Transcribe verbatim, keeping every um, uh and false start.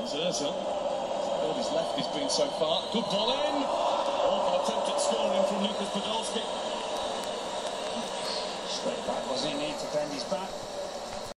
Zerza. All his left has been so far. Good ball in. Awful attempt at scoring from Lucas Podolski. Straight back, was he? Need to bend his back.